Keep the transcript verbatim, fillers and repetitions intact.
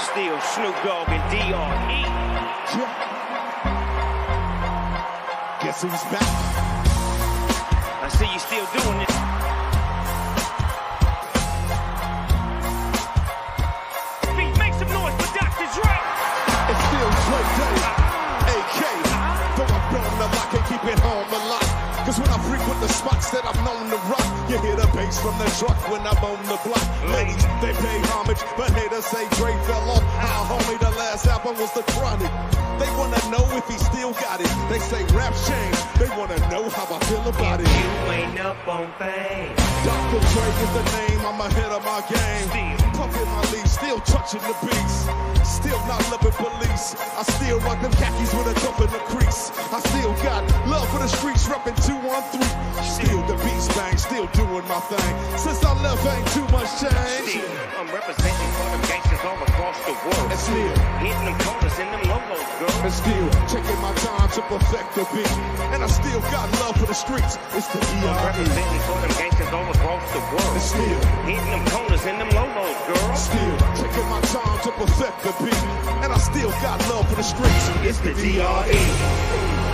Still Snoop Dogg and D R E. Yeah. Guess who's back? I see you still doing it. Beat, make some noise for Doctor Dre. It's still Dre Day, A K. Though I'm blowing the lock, can't keep it home a lot. Cause when I frequent the spots that I'm known to rock, you hear the bass from the truck when I'm on the block. Ladies, they pay homage, but haters say Dre fell off. Our homie, the last album was The Chronic. They wanna know if he still got it. They say rap's changed, they wanna know how I feel about it. You ain't up on fame. Doctor Dre is the name, I'm ahead of my game. Pumping my leaf, still touching the beats. Still not loving police. I still rock them khakis with a dump in the crease. I still got love for the streets, reppin' two one three. Still the beats bang, still doing my thing. Since I left, ain't too much change. Still, I'm representing for them gangsters all across the world. And still hitting them corners in them lolos, girl. And still taking my time to perfect the beat. And I still got love for the streets. It's the D R E. I'm representing for them gangsters all across the world. And still hitting them corners in them lolos, girl. Still taking my time to perfect the beat. And I still got love for the streets. It's the D R E.